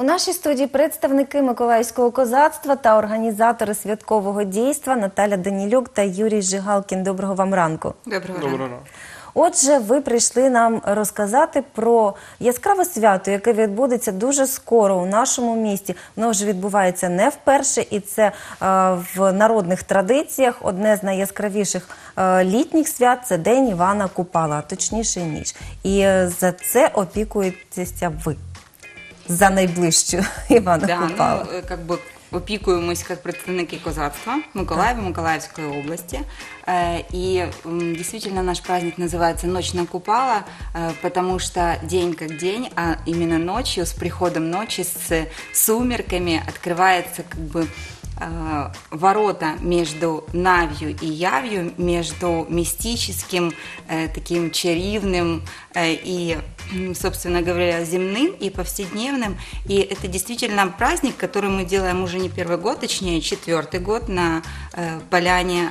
нашій студії представники Миколаївського козацтва та організатори святкового дійства Наталя Данілюк та Юрій Жигалкін. Доброго вам ранку. Доброго ранку. Отже, ви прийшли нам розказати про яскраве свято, яке відбудеться дуже скоро у нашому місті. Воно вже відбувається не вперше, і це в народних традиціях одне з найяскравіших літніх свят – це День Івана Купала, а точніше ніч. І за це опікуєтеся ви, за найближчу Ивана Купала. Ну, как бы опікуємось как представники козацтва Миколаева, Миколаевской области. И действительно наш праздник называется «Ночь на Купала», потому что день как день, а именно ночью, с приходом ночи, с сумерками открывается как бы ворота между Навью и Явью, между мистическим, таким чаривным и, собственно говоря, земным и повседневным. И это действительно праздник, который мы делаем уже не первый год, точнее 4-й год на поляне,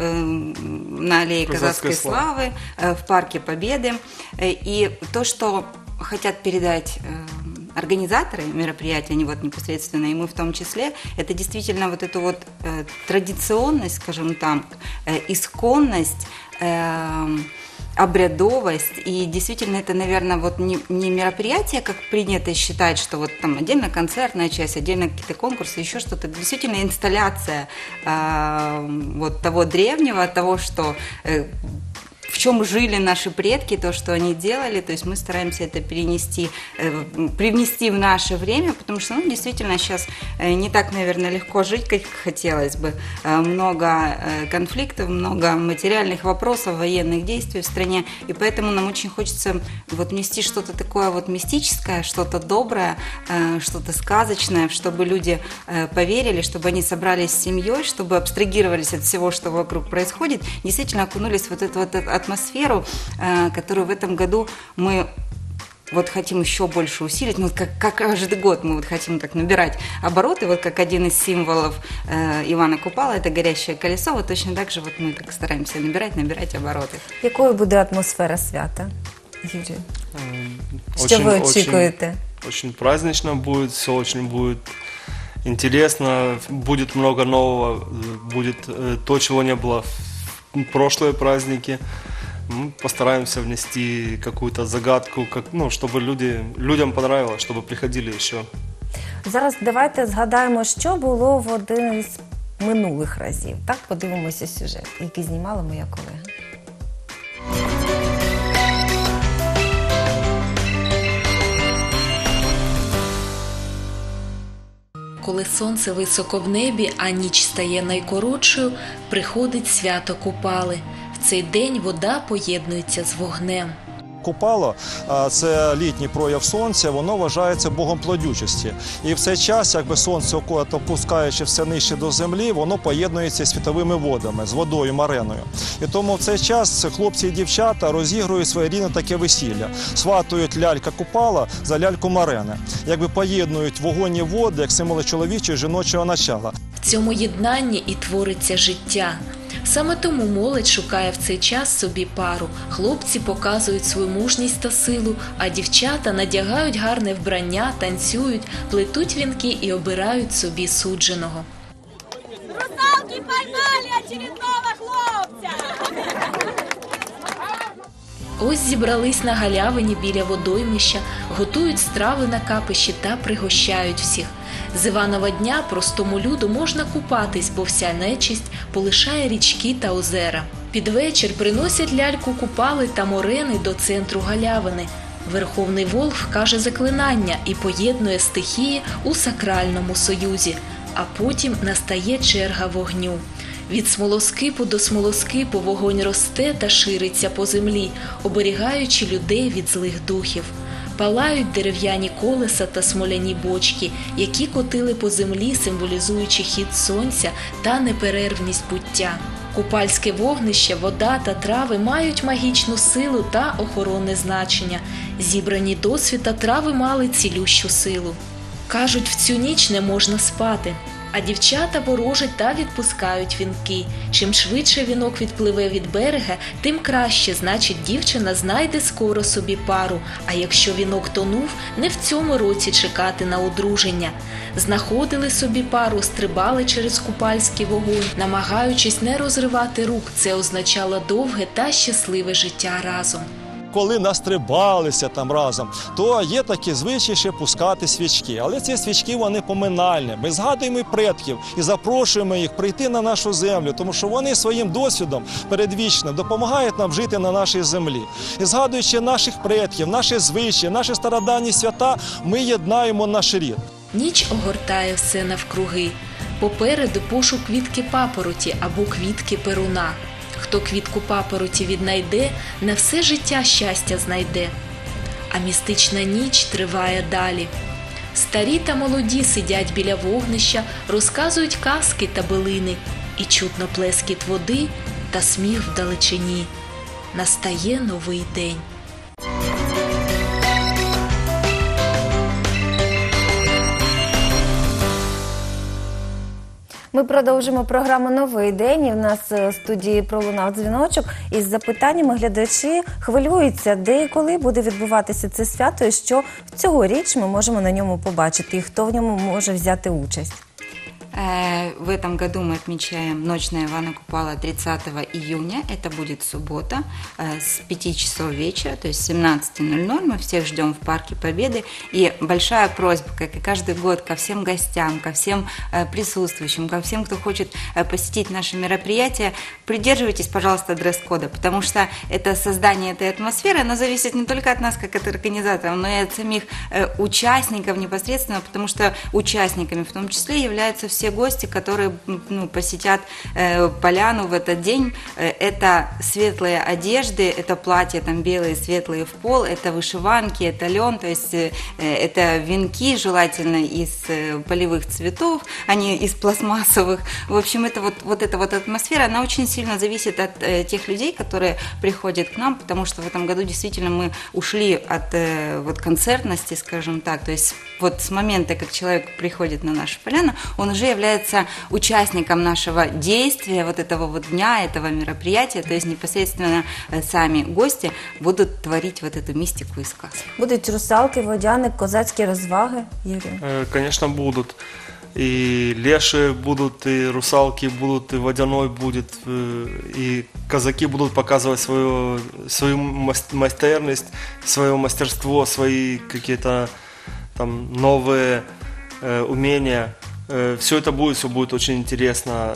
на аллее Казацкой Славы, в Парке Победы. И то, что хотят передать организаторы мероприятия, они вот непосредственно, и мы в том числе, это действительно вот эту вот традиционность, скажем так, исконность, обрядовость, и действительно это, наверное, вот не мероприятие, как принято считать, что вот там отдельно концертная часть, отдельно какие-то конкурсы, еще что-то, действительно инсталляция вот того древнего, того, что в чем жили наши предки, то, что они делали, то есть мы стараемся это перенести, привнести в наше время, потому что, ну, действительно, сейчас не так, наверное, легко жить, как хотелось бы. Много конфликтов, много материальных вопросов, военных действий в стране, и поэтому нам очень хочется вот внести что-то такое вот мистическое, что-то доброе, что-то сказочное, чтобы люди поверили, чтобы они собрались с семьей, чтобы абстрагировались от всего, что вокруг происходит, действительно окунулись в вот эту вот атмосферу, которую в этом году мы вот хотим еще больше усилить, ну, как каждый год мы вот хотим так набирать обороты, вот как один из символов Ивана Купала, это горящее колесо, вот точно так же вот мы так стараемся набирать обороты. Якою буде атмосфера свята, Юрій? Що ви очікуєте? Очень празднично будет, все очень будет интересно, будет много нового, будет то, чего не было в прошлые праздники. Мы постараемся внести какую-то загадку, чтобы людям понравилось, чтобы приходили еще. Зараз давайте згадаємо, що було в один із минулих разів. Так, подивимося сюжет, який знімала моя колега. Коли сонце високо в небі, а ніч стає найкоротшою, приходить свято Купали. В цей день вода поєднується з вогнем. Купало – це літній прояв сонця, воно вважається богом плодючості. І в цей час, якби сонце, опускаючи все нижче до землі, воно поєднується з світовими водами, з водою, мареною. І тому в цей час хлопці і дівчата розігрують своєрідне таке весілля. Сватують лялька Купала за ляльку Марени. Якби поєднують вогонь і води, як символи чоловічого і жіночого начала. В цьому єднанні і твориться життя. Саме тому молодь шукає в цей час собі пару. Хлопці показують свою мужність та силу, а дівчата надягають гарне вбрання, танцюють, плетуть вінки і обирають собі судженого. Русалки поймали очередного хлопця! Ось зібрались на галявині біля водоймища, готують страви на капищі та пригощають всіх. З Іванова дня простому люду можна купатись, бо вся нечисть полишає річки та озера. Під вечір приносять ляльку Купали та Морени до центру галявини. Верховний Волх каже заклинання і поєднує стихії у сакральному союзі. А потім настає черга вогню. Від смолоскипу до смолоскипу вогонь росте та шириться по землі, оберігаючи людей від злих духів. Палають дерев'яні колеса та смоляні бочки, які котили по землі, символізуючи хід сонця та неперервність буття. Купальське вогнище, вода та трави мають магічну силу та охоронне значення. Зібрані досвіта трави мали цілющу силу. Кажуть, в цю ніч не можна спати. А дівчата ворожать та відпускають вінки. Чим швидше вінок відпливе від берега, тим краще, значить дівчина знайде скоро собі пару. А якщо вінок тонув, не в цьому році чекати на одруження. Знаходили собі пару, стрибали через купальський вогонь, намагаючись не розривати рук. Це означало довге та щасливе життя разом. Коли настрибалися там разом, то є такі звичаї ще пускати свічки. Але ці свічки, вони поминальні. Ми згадуємо і предків і запрошуємо їх прийти на нашу землю, тому що вони своїм досвідом передвічним допомагають нам жити на нашій землі. І згадуючи наших предків, наші звичаї, наші стародавні свята, ми єднаємо наш рід. Ніч огортає все навкруги. Попереду пошук квітки папороті або квітки перуна. Хто квітку папороті віднайде, на все життя щастя знайде. А містична ніч триває далі. Старі та молоді сидять біля вогнища, розказують казки та билини. І чутно плескіт води та сміх вдалечині. Настає новий день. Ми продовжимо програму «Новий день». І в нас в студії пролунав дзвіночок. Із запитаннями глядачі хвилюються, де і коли буде відбуватися це свято, і що цьогоріч ми можемо на ньому побачити, і хто в ньому може взяти участь. В этом году мы отмечаем Ночь на Ивана Купала 30 июня. Это будет суббота с 5 часов вечера, то есть 17:00. Мы всех ждем в Парке Победы. И большая просьба, как и каждый год, ко всем гостям, ко всем присутствующим, ко всем, кто хочет посетить наше мероприятие, придерживайтесь, пожалуйста, дресс-кода, потому что это создание этой атмосферы, оно зависит не только от нас, как от организаторов, но и от самих участников непосредственно, потому что участниками в том числе являются все гости, которые посетят поляну в этот день. Это светлые одежды, это платья там белые, светлые в пол, это вышиванки, это лен, то есть это венки, желательно из полевых цветов, а не из пластмассовых. В общем, это вот эта вот атмосфера, она очень сильно зависит от тех людей, которые приходят к нам, потому что в этом году действительно мы ушли от вот концертности, скажем так, то есть вот с момента, как человек приходит на нашу поляну, он уже является участником нашего действия, вот этого вот дня, этого мероприятия, то есть непосредственно сами гости будут творить вот эту мистику и сказку. Будуть русалки, водяник, козацькі розваги, Юрій? Конечно, будут. И леши будут, и русалки будут, и водяной будет, и казаки будут показывать свою майстерность, свое мастерство, свои какие-то там новые умения. Все это будет очень интересно.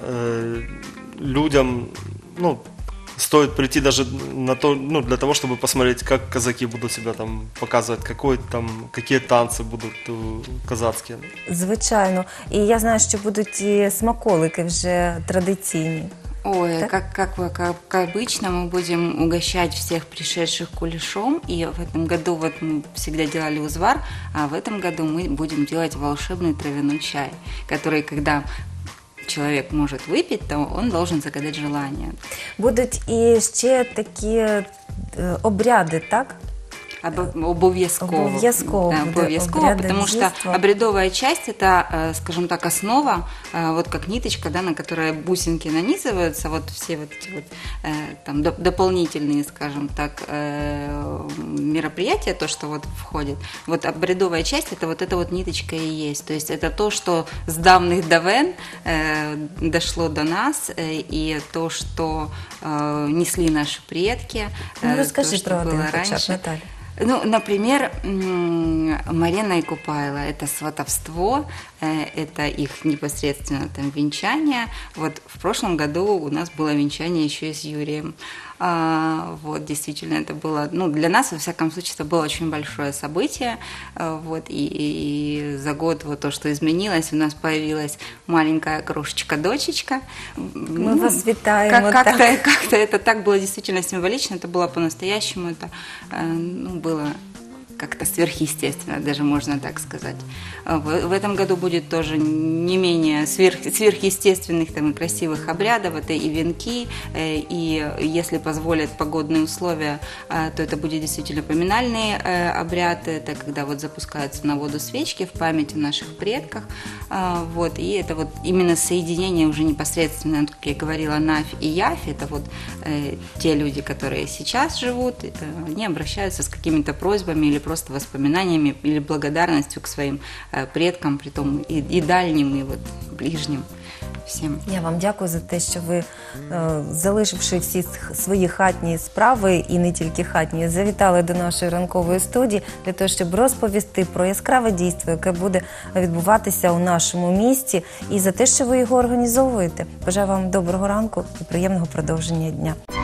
Людям, стоит прийти даже на то, для того, чтобы посмотреть, как казаки будут себя там показывать, какие танцы будут казацкие. Звичайно. І я знаю, що будуть і смаколики вже традиційні. Ой, как обычно, мы будем угощать всех пришедших кулешом, и в этом году вот мы всегда делали узвар, а в этом году мы будем делать волшебный травяной чай, который, когда человек может выпить, то он должен загадать желание. Будуть і ще такі обряди, так? Обов'язково. Обов'язково, да, обов'язково, потому что обрядовая часть – это, скажем так, основа, вот как ниточка, да, на которой бусинки нанизываются, вот все вот эти вот там дополнительные, скажем так, мероприятия, то, что вот входит. Вот обрядовая часть – это вот эта вот ниточка и есть. То есть это то, что с давних давен дошло до нас, и то, что несли наши предки. Расскажи то, что про было один раньше. хотя бы, Наталья. Например, Марена и Купайла – это сватовство, это их непосредственно там венчание. Вот в прошлом году у нас было венчание еще и с Юрием. Вот, действительно, это было, для нас, во всяком случае, это было очень большое событие. Вот, и за год вот то, что изменилось, у нас появилась маленькая крошечка-дочечка. Мы вас витаем. Как-то это так было действительно символично, это было по-настоящему, это было как-то сверхъестественно, даже можно так сказать. В этом году будет тоже не менее сверхъестественных там, и красивых обрядов. Это и венки, и если позволят погодные условия, то это будет действительно поминальный обряд. Это когда вот запускаются на воду свечки в память о наших предках. Вот, и это вот именно соединение уже непосредственно, как я говорила, Навь и Явь. Это вот те люди, которые сейчас живут, они обращаются с какими-то просьбами или просто воспоминаниями или благодарностью к своим предкам, притом и дальним, и вот ближнім всім. Я вам дякую за те, що ви, залишивши всі свої хатні справи, і не тільки хатні, завітали до нашої ранкової студії для того, щоб розповісти про яскраве дійство, яке буде відбуватися у нашому місті, і за те, що ви його організовуєте. Бажаю вам доброго ранку і приємного продовження дня.